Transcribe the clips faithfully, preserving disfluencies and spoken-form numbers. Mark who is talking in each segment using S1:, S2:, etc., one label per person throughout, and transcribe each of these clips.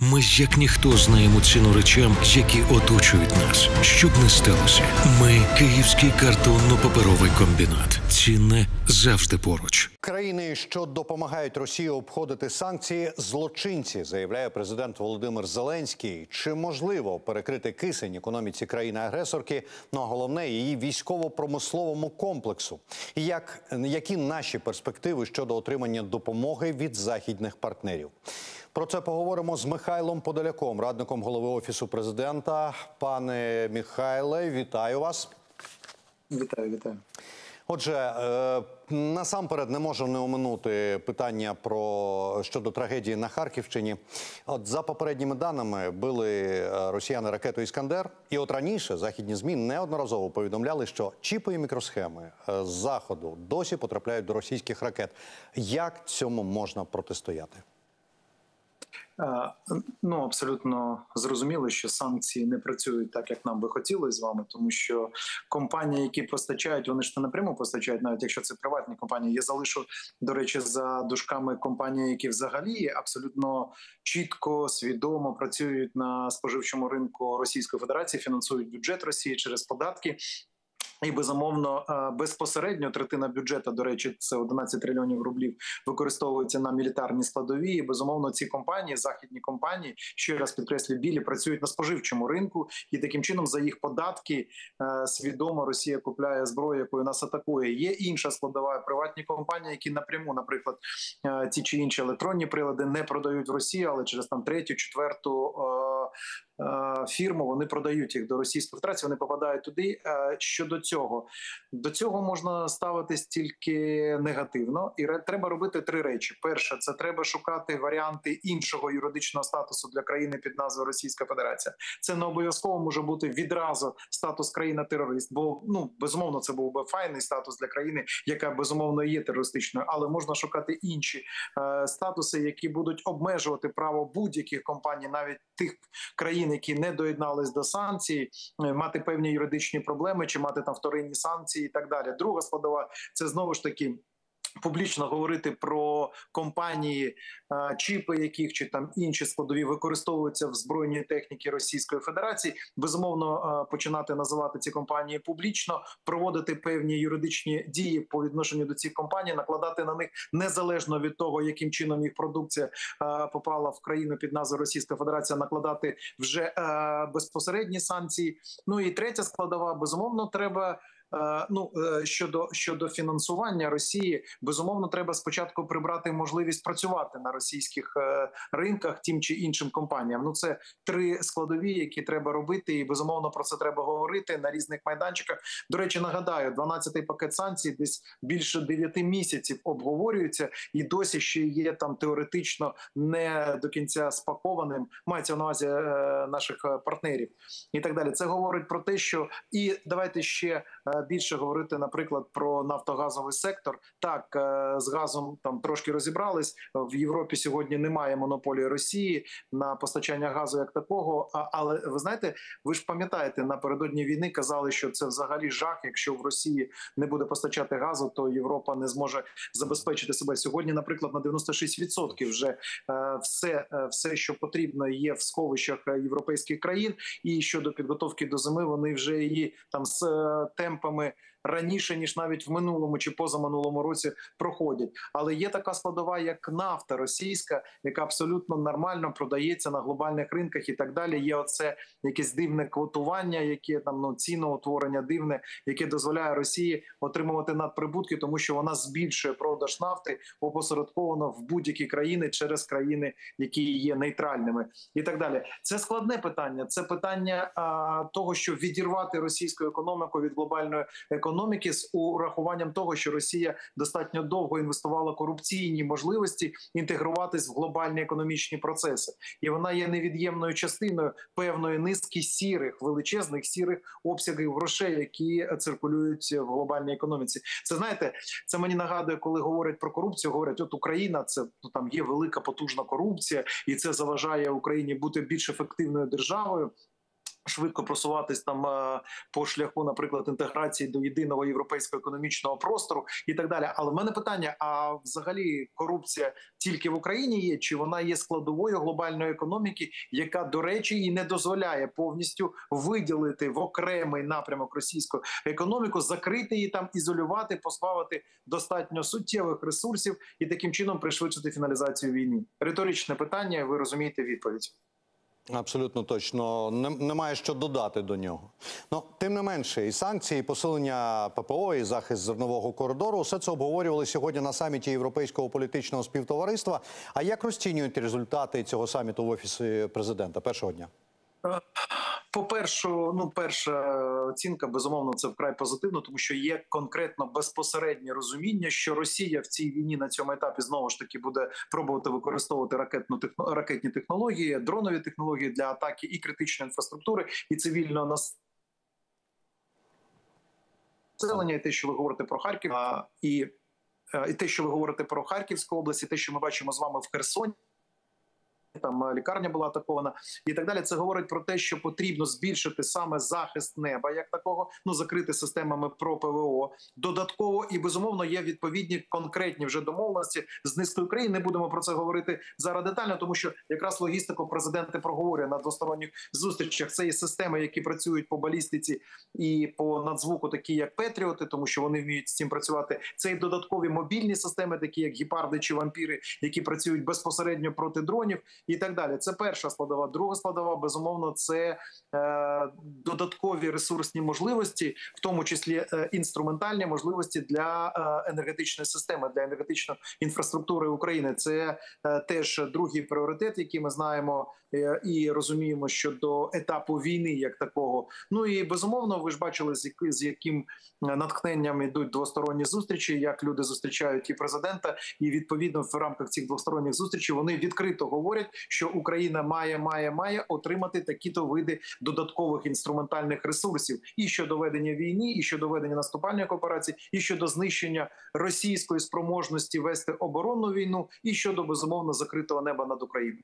S1: Ми як ніхто знаємо ціну речам, які оточують нас. Щоб не сталося, ми – Київський картонно-паперовий комбінат. Цінне завжди поруч.
S2: Країни, що допомагають Росії обходити санкції – злочинці, заявляє президент Володимир Зеленський. Чи можливо перекрити кисень економіці країни-агресорки, ну а головне – її військово-промисловому комплексу? І як, які наші перспективи щодо отримання допомоги від західних партнерів? Про це поговоримо з Михайлом Подоляком, радником голови Офісу президента. Пане Михайле, вітаю вас.
S3: Вітаю, вітаю.
S2: Отже, насамперед не можу не оминути питання про щодо трагедії на Харківщині. От за попередніми даними били росіяни ракету «Іскандер». І от раніше західні ЗМІ неодноразово повідомляли, що чіпи і мікросхеми з Заходу досі потрапляють до російських ракет. Як цьому можна протистояти?
S3: Ну, абсолютно зрозуміло, що санкції не працюють так, як нам би хотілося з вами, тому що компанії, які постачають, вони ж не напряму постачають, навіть якщо це приватні компанії. Я залишу, до речі, за дужками компанії, які взагалі абсолютно чітко, свідомо працюють на споживчому ринку Російської Федерації, фінансують бюджет Росії через податки. І, безумовно, безпосередньо третина бюджету, до речі, це одинадцять трильйонів рублів, використовується на мілітарні складові. І, безумовно, ці компанії, західні компанії, ще раз підкреслюю, білі, працюють на споживчому ринку. І таким чином за їх податки свідомо Росія купляє зброю, якою нас атакує. Є інша складова, приватні компанії, які напряму, наприклад, ті чи інші електронні прилади не продають в Росію, але через там третю, четверту фірму вони продають їх до Російської Федерації, вони попадають туди. Щодо цього, до цього можна ставитись тільки негативно, і треба робити три речі. Перше, це треба шукати варіанти іншого юридичного статусу для країни під назвою Російська Федерація. Це не обов'язково може бути відразу статус країна-терорист, бо, ну, безумовно, це був би файний статус для країни, яка, безумовно, є терористичною, але можна шукати інші е, статуси, які будуть обмежувати право будь-яких компаній, навіть тих країн, які не доєднались до санкцій, мати певні юридичні проблеми, чи мати там вторинні санкції і так далі. Друга складова – це знову ж таки публічно говорити про компанії, чіпи яких чи там інші складові використовуються в збройній техніці Російської Федерації. Безумовно, починати називати ці компанії публічно, проводити певні юридичні дії по відношенню до цих компаній, накладати на них незалежно від того, яким чином їх продукція попала в країну під назвою Російська Федерація, накладати вже безпосередні санкції. Ну і третя складова, безумовно, треба Ну, щодо, щодо фінансування Росії, безумовно, треба спочатку прибрати можливість працювати на російських ринках тим чи іншим компаніям. Ну, це три складові, які треба робити, і, безумовно, про це треба говорити на різних майданчиках. До речі, нагадаю, дванадцятий пакет санкцій десь більше дев'яти місяців обговорюється, і досі ще є там теоретично не до кінця спакованим, мається на увазі наших партнерів і так далі. Це говорить про те, що і давайте ще більше говорити, наприклад, про нафтогазовий сектор. Так, з газом там трошки розібрались. В Європі сьогодні немає монополії Росії на постачання газу як такого. Але ви знаєте, ви ж пам'ятаєте, напередодні війни казали, що це взагалі жах. Якщо в Росії не буде постачати газу, то Європа не зможе забезпечити себе. Сьогодні, наприклад, на дев'яносто шість відсотків вже все, все, що потрібно, є в сховищах європейських країн. І щодо підготовки до зими, вони вже її там з темпами раніше, ніж навіть в минулому чи позаминулому році проходять. Але є така складова, як нафта російська, яка абсолютно нормально продається на глобальних ринках і так далі. Є оце якесь дивне квотування, яке там, ну, ціноутворення дивне, яке дозволяє Росії отримувати надприбутки, тому що вона збільшує продаж нафти опосередковано в будь-які країни через країни, які є нейтральними і так далі. Це складне питання. Це питання а, того, що відірвати російську економіку від глобальної економіки з урахуванням того, що Росія достатньо довго інвестувала корупційні можливості інтегруватись в глобальні економічні процеси. І вона є невід'ємною частиною певної низки сірих, величезних сірих обсягів грошей, які циркулюють в глобальній економіці. Це, знаєте, це мені нагадує, коли говорять про корупцію, говорять, от Україна, це, ну, там є велика потужна корупція, і це заважає Україні бути більш ефективною державою. швидко просуватись там по шляху, наприклад, інтеграції до єдиного європейського економічного простору і так далі. Але в мене питання: а взагалі корупція тільки в Україні є, чи вона є складовою глобальної економіки, яка, до речі, і не дозволяє повністю виділити в окремий напрямок російську економіку, закрити її там, ізолювати, позбавити достатньо суттєвих ресурсів і таким чином пришвидшити фіналізацію війни? Риторичне питання, ви розумієте відповідь.
S2: Абсолютно точно. Немає що додати до нього. Ну, тим не менше, і санкції, і посилення ППО, і захист зернового коридору – все це обговорювали сьогодні на саміті Європейського політичного співтовариства. А як розцінюють результати цього саміту в Офісі президента першого дня?
S3: По-перше, ну, перша оцінка, безумовно, це вкрай позитивно, тому що є конкретно безпосереднє розуміння, що Росія в цій війні на цьому етапі знову ж таки буде пробувати використовувати ракетну техно, ракетні технології, дронові технології для атаки і критичної інфраструктури, і цивільного населення, і те, що ви говорите про Харків, і, і те, що ви говорите про Харківську область, і те, що ми бачимо з вами в Херсоні. Там лікарня була атакована і так далі. Це говорить про те, що потрібно збільшити саме захист неба, як такого, ну, закрити системами про ПВО. Додатково і, безумовно, є відповідні конкретні вже домовленості з низкою країн. Не будемо про це говорити зараз детально, тому що якраз логістику президент проговорює на двосторонніх зустрічах. Це є системи, які працюють по балістиці і по надзвуку, такі як Петріоти, тому що вони вміють з цим працювати. Це і додаткові мобільні системи, такі як Гепарди чи Вампіри, які працюють безпосередньо проти дронів. І так далі. Це перша складова. Друга складова, безумовно, це е, додаткові ресурсні можливості, в тому числі е, інструментальні можливості для е, енергетичної системи, для енергетичної інфраструктури України. Це е, теж другий пріоритет, який ми знаємо е, і розуміємо щодо етапу війни як такого. Ну і, безумовно, ви ж бачили, з, які, з яким натхненням йдуть двосторонні зустрічі, як люди зустрічають і президента, і, відповідно, в рамках цих двосторонніх зустрічей вони відкрито говорять, що Україна має, має, має отримати такі-то види додаткових інструментальних ресурсів і щодо ведення війни, і щодо ведення наступальних операцій, і щодо знищення російської спроможності вести оборонну війну, і щодо, безумовно, закритого неба над Україною.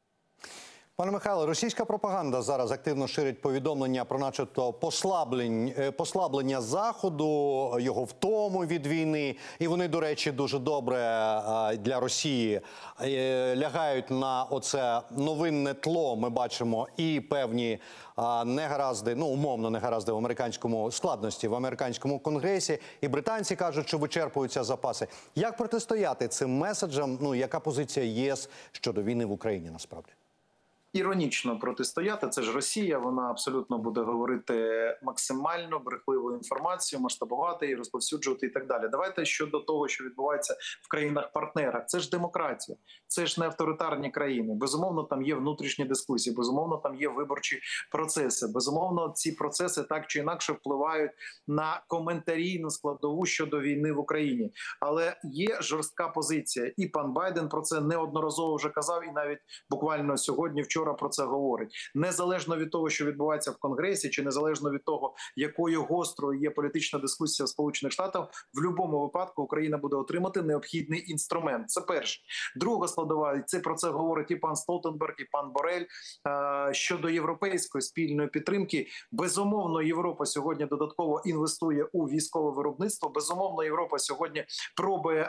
S2: Пане Михайле, російська пропаганда зараз активно ширить повідомлення про начебто послаблення, послаблення Заходу, його втому від війни. І вони, до речі, дуже добре для Росії лягають на оце новинне тло. Ми бачимо і певні негаразди, ну умовно негаразди в американському складності, в американському конгресі. І британці кажуть, що вичерпуються запаси. Як протистояти цим меседжам? Ну, яка позиція ЄС щодо війни в Україні насправді?
S3: Іронічно протистояти, це ж Росія, вона абсолютно буде говорити максимально брехливу інформацію, масштабувати і розповсюджувати і так далі. Давайте щодо того, що відбувається в країнах-партнерах. Це ж демократія, це ж не авторитарні країни. Безумовно, там є внутрішні дискусії, безумовно, там є виборчі процеси. Безумовно, ці процеси так чи інакше впливають на коментарійну складову щодо війни в Україні. Але є жорстка позиція, і пан Байден про це неодноразово вже казав, і навіть буквально сьогодні, вчора про це говорить. Незалежно від того, що відбувається в Конгресі, чи незалежно від того, якою гострою є політична дискусія в Сполучених Штатах, в будь-якому випадку Україна буде отримати необхідний інструмент. Це перше. Друга складова, і це про це говорить і пан Столтенберг, і пан Борель, щодо європейської спільної підтримки. Безумовно, Європа сьогодні додатково інвестує у військове виробництво. Безумовно, Європа сьогодні пробує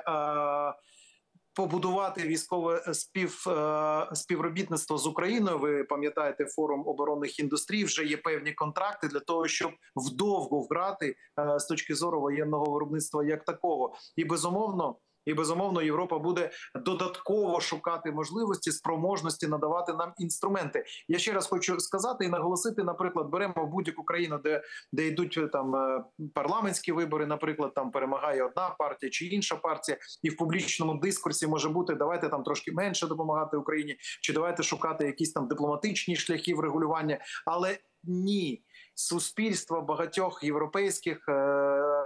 S3: побудувати військове спів, співробітництво з Україною. Ви пам'ятаєте, форум оборонних індустрій, вже є певні контракти для того, щоб вдовго вграти з точки зору воєнного виробництва як такого. І безумовно, І, безумовно, Європа буде додатково шукати можливості, спроможності надавати нам інструменти. Я ще раз хочу сказати і наголосити, наприклад, беремо будь-яку країну, де, де йдуть там парламентські вибори, наприклад, там перемагає одна партія чи інша партія, і в публічному дискурсі може бути, давайте там трошки менше допомагати Україні, чи давайте шукати якісь там дипломатичні шляхи врегулювання. Але ні, суспільство багатьох європейських е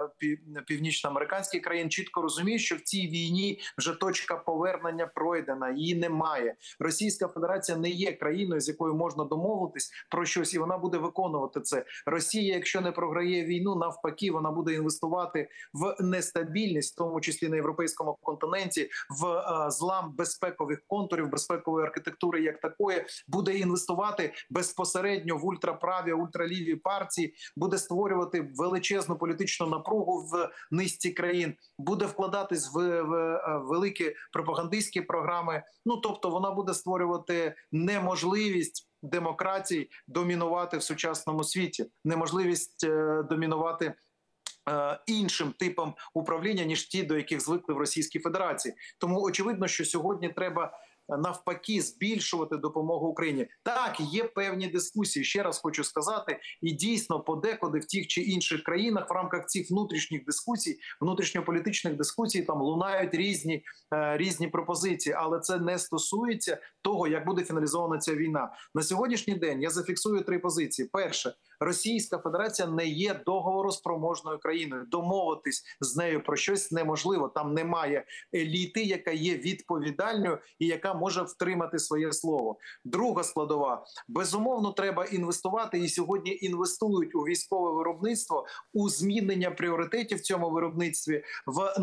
S3: північноамериканських країн чітко розуміють, що в цій війні вже точка повернення пройдена, її немає. Російська Федерація не є країною, з якою можна домовитись про щось, і вона буде виконувати це. Росія, якщо не програє війну, навпаки, вона буде інвестувати в нестабільність, в тому числі на європейському континенті, в е, злам безпекових контурів, безпекової архітектури як такої, буде інвестувати безпосередньо в ультраправі, ультраліві партії, буде створювати величезну політичну напругу в низці країн, буде вкладатись в, в великі пропагандистські програми. Ну, тобто вона буде створювати неможливість демократій домінувати в сучасному світі, неможливість е, домінувати е, іншим типом управління, ніж ті, до яких звикли в Російській Федерації. Тому очевидно, що сьогодні треба навпаки збільшувати допомогу Україні. Так, є певні дискусії, ще раз хочу сказати, і дійсно подекуди в тих чи інших країнах в рамках цих внутрішніх дискусій, внутрішньополітичних дискусій там лунають різні, е, різні пропозиції, але це не стосується того, як буде фіналізована ця війна. На сьогоднішній день я зафіксую три позиції. Перше, Російська Федерація не є договороспроможною країною. Домовитись з нею про щось неможливо. Там немає еліти, яка є відповідальною і яка може втримати своє слово. Друга складова. Безумовно, треба інвестувати, і сьогодні інвестують у військове виробництво, у змінення пріоритетів в цьому виробництві, в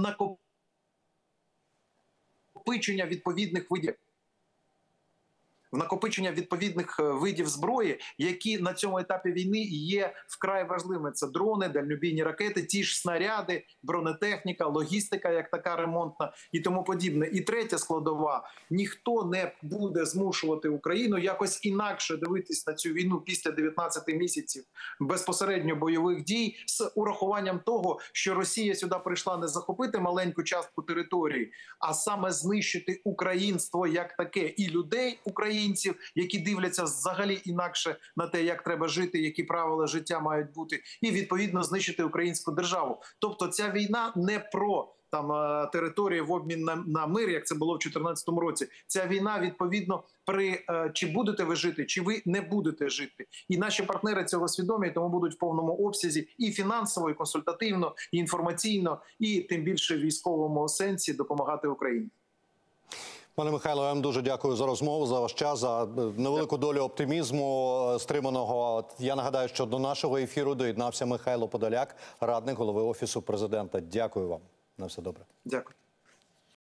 S3: накопичення відповідних видів. В накопичення відповідних видів зброї, які на цьому етапі війни є вкрай важливими. Це дрони, дальнобійні ракети, ті ж снаряди, бронетехніка, логістика як така ремонтна і тому подібне. І третя складова. Ніхто не буде змушувати Україну якось інакше дивитись на цю війну після дев'ятнадцяти місяців безпосередньо бойових дій з урахуванням того, що Росія сюди прийшла не захопити маленьку частку території, а саме знищити українство як таке і людей українців, які дивляться взагалі інакше на те, як треба жити, які правила життя мають бути, і відповідно знищити українську державу. Тобто ця війна не про там території в обмін на, на мир, як це було в чотирнадцятому році. Ця війна, відповідно, при чи будете ви жити, чи ви не будете жити. І наші партнери цього свідомі, тому будуть в повному обсязі і фінансово, і консультативно, і інформаційно, і тим більше в військовому сенсі допомагати Україні.
S2: Пане Михайло, я вам дуже дякую за розмову, за ваш час, за невелику долю оптимізму стриманого. Я нагадаю, що до нашого ефіру доєднався Михайло Подоляк, радник голови Офісу Президента. Дякую вам. На все добре.
S3: Дякую.